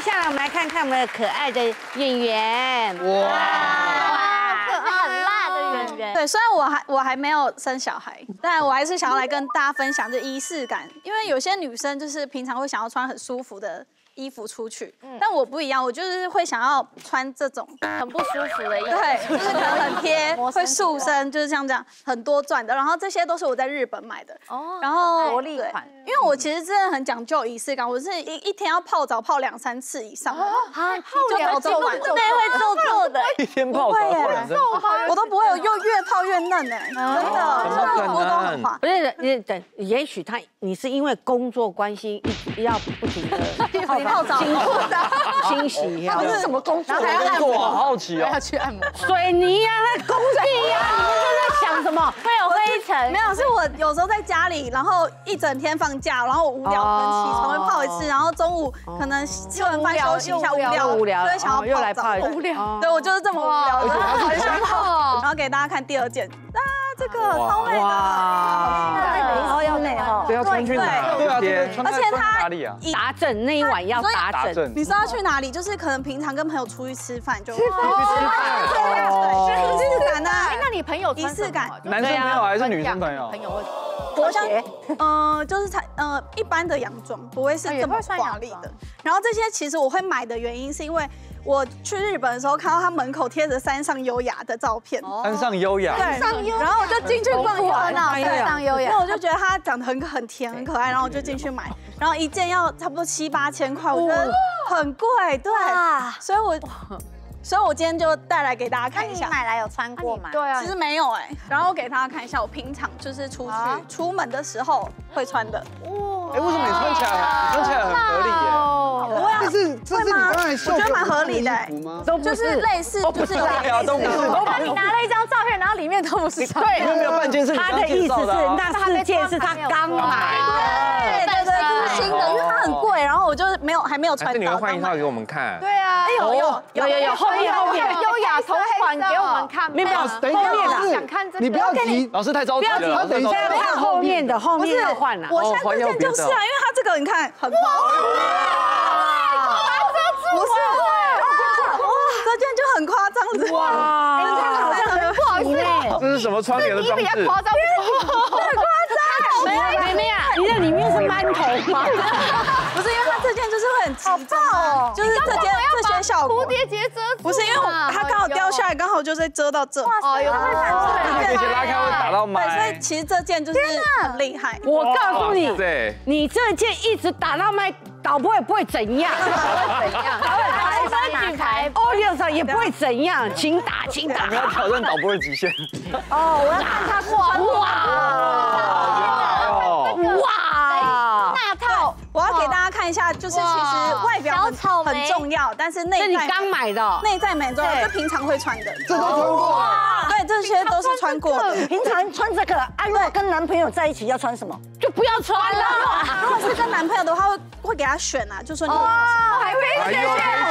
下来我们来看看我们的可爱的演员。哇， 很辣的演员。 对，虽然我还没有生小孩，但我还是想要来跟大家分享这仪式感，因为有些女生就是平常会想要穿很舒服的衣服出去，但我不一样，我就是会想要穿这种很不舒服的衣服， 对，就是可能很贴，会束身，就是像这样很多钻的，然后这些都是我在日本买的，然后活力款， 因为我其实真的很讲究仪式感，我是一天要泡澡泡2、3次以上， 泡脚都完， 对，会皱的， 一天泡澡泡2、3次， 我都不会有，又越泡越嫩哎，真的，我都很滑。 不是，你等，也许你是因为工作关系要不停的泡澡、 清洗， 他们是什么工作？ 还要按摩，好好奇哦。 要去按摩， 水泥呀，那工地呀，你们都在想什么？ 会有灰尘。 没有，是我有时候在家里，然后一整天放假，然后我无聊，可能起床会泡一次，然后中午可能吃完饭休息一下，无聊，就会想要泡澡。 无聊， 对我就是这么无聊，很想泡。然后给大家看第2件，这个超美的， 好有美哦。 这要穿去哪？对啊， 而且它哪里啊？ 打整那一晚要打整。 你知道去哪里？就是可能平常跟朋友出去吃饭就去吃饭， 对，仪式感啊。 那你朋友仪式感， 男生朋友还是女生朋友？ 朋友会拖鞋，就是一般的洋装，不会是这么华丽的。然后这些其实我会买的原因是因为我去日本的时候看到他门口贴着山上优雅的照片， 山上优雅， 对，然后我就进去逛一逛， 山上优雅， 因为我就觉得它长得很甜很可爱，然后我就进去买，然后一件要差不多7、8千块，我觉得很贵，对，所以我今天就带来给大家看一下。 你买来有穿过吗？对啊， 其实没有哎，然后给大家看一下我平常就是出门的时候会穿的。 哎，为什么你穿起来很合理耶？ 不会啊， 这是你刚才秀我觉得蛮合理的，就是类似，就是都不是。 我帮你拿了一张照片，然后里面都不是照片。 因为没有半件是你他的意思是那4件是他刚买的， 对，这是新的，因为它很贵，然后我就还没有穿到。 你们换一套给我们看。 对啊， 有后面优雅头款给我们看。 没有， 等一下， 想看这个， 你不要急， 老师太着急了。 他等一下要看后面的，后面要换了。 我现在这件就是啊，因为它这个你看很花。不是，这件就很夸张的。 哇， 不好意思， 这是什么窗帘的装置？ 比较夸张， 很夸张。 妹妹啊，你的里面是馒头吗？ 不是，因为它这件就是会很奇怪哦，就是这些效果。 蝴蝶结遮住， 不是因为它刚好掉下来，刚好就是遮到这。 哦，有会看出来。 而且拉开会打到麦。 对，所以其实这件就是很厉害。 我告诉你， 对， 你这件一直打到麦，导播也不会怎样， 怎样？ 拿开，audio 上也不会怎样，请打。 我们要挑战导播的极限。 哦，我要看他过。 哇！ 大套， 我要给大家看一下，就是其实外表很重要，但是内在这你刚买的， 内在美重要，就平常会穿的。 这都穿过。 对，这些都是穿过的。 平常穿这个，如果跟男朋友在一起要穿什么？ 就不要穿了。 如果是跟男朋友的话，会给他选啊，就说你还可以选，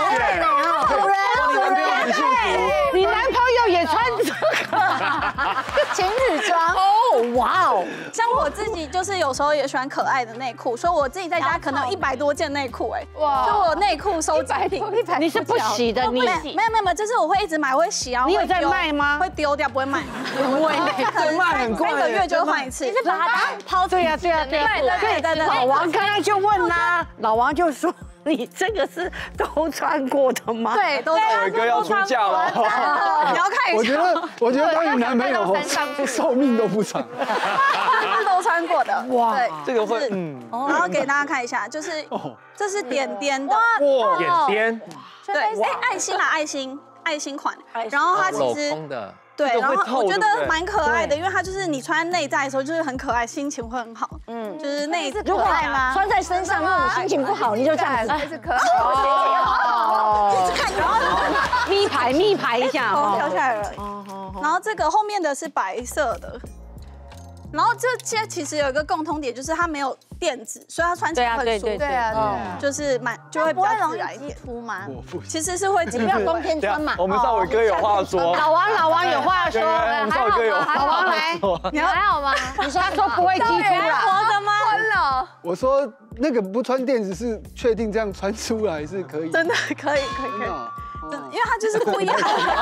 你男朋友也穿这个情侣装。 哦，哇哦！ 像我自己就是有时候也喜欢可爱的内裤，所以我自己在家可能有100多件内裤，哎，哇！就我内裤收集品， 你是不洗的，你没有，就是我会一直买，会洗啊。 你有在卖吗？ 会丢掉，不会卖。 可能卖很贵 ，3个月就会换一次。 你是把它当抛？ 对呀。老王刚才就问啦，老王就说。你这个是都穿过的吗？ 对，都穿过。 伟哥要出嫁了， 你要看一下。 我觉得当你男朋友寿命都不长。 都穿过的。哇，对， 这个会然后给大家看一下，就是这是点点的。 哇，点点。 对，爱心款。然后它其实。对，然后我觉得蛮可爱的，因为它就是你穿内在的时候就是很可爱，心情会很好。就是内在如果穿在身上，如果你心情不好，你就这样子。 是可爱。 一直看，然后密牌一下， 掉下来了。然后这个后面的是白色的。然后这些其实有一个共通点，就是它没有垫子，所以它穿起来很舒服。 对啊， 就是就会比较自然一点。 涂吗？ 其实是会， 不要冬天穿嘛。 我们少伟哥有话说。 老王有话说。 我们少伟哥有话。 老王来， 你还好吗？ 你说他说不会激突啦。 活着吗？ 我说那个不穿垫子是确定这样穿出来是可以， 真的可以。真的，因为他就是故意。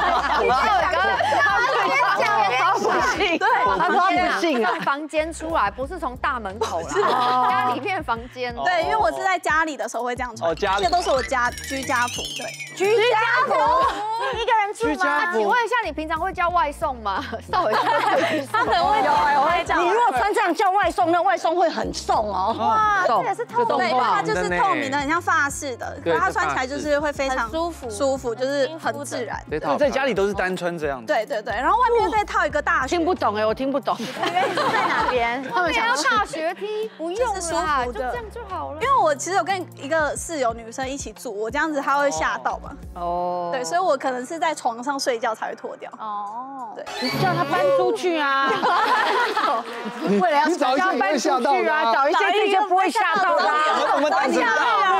他不信，对，他说他不信啊。 房间出来不是从大门口啦，家里面房间。 对，因为我是在家里的时候会这样穿，这些都是我居家服，对， 居家服，你一个人住吗？ 居家服请问一下，你平常会叫外送吗？邵伟， 他很会有，我会叫。 你如果穿这样叫外送，那外送会很送哦。 哇，这也是透对，因为它就是呢透明的，很像发饰的，可是它穿起来就是会非常舒服，就是很自然。 在家里都是单穿这样子。 对，然后外面再套一个大听不懂哎，我听不懂。 在哪边？他们想要大学梯，不用啦，就这样就好了。 因为我其实有跟一个室友女生一起住，我这样子她会吓到嘛。 哦， 对，所以我可能是在床上睡觉才会脱掉。 哦， 对， 你叫他搬出去啊！为了要你找一些不会吓到的啊， 找一些这些不会吓到的。 我们单身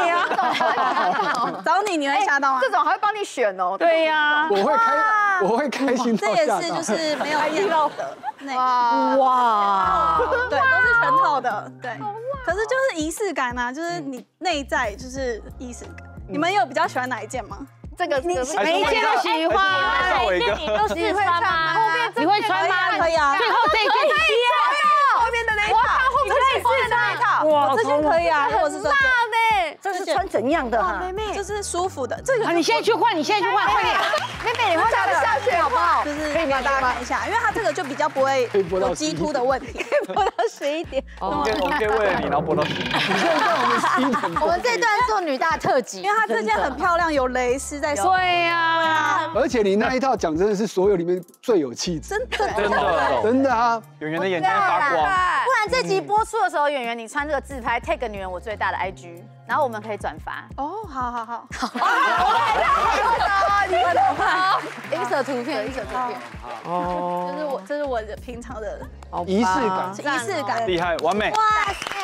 找你会吓到吗？ 这种还会帮你选哦。 对呀， 我会开心这到吓到。 也是就是没有验到的那个。 哇， 对，都是全套的，对。可是就是仪式感啊，就是你内在就是仪式感。你们有比较喜欢哪一件吗？ 这个每一件都喜欢。 邵伟哥， 你都是会穿吗？后面你会穿吗？ 可以啊。 最后这一件可以啊。 后面的那一套，后面是那一套。 哇， 这件可以啊，或者是这件。 这是穿怎样的哈？ 就是舒服的。这个你现在去换，快点。 妹妹，你会下得下去好不好？ 就是可以给大家看一下，因为它这个就比较不会有激凸的问题， 播到11点。 我们可以为了你，然后播到10点。 你现在在我们11点。 我们这段做女大特辑， 因为它这件很漂亮，有蕾丝在手。 对呀， 而且你那一套讲真的是所有里面最有气质，真的啊！ 圆圆的眼睛发光。 不然这集播出的时候，圆圆你穿这个自拍 tag 女人我最大的 IG，然后我们可以转发。 哦，好。 insert 图片。 哦， 这是我的平常的仪式感。 仪式感。 厉害，完美。 哇塞！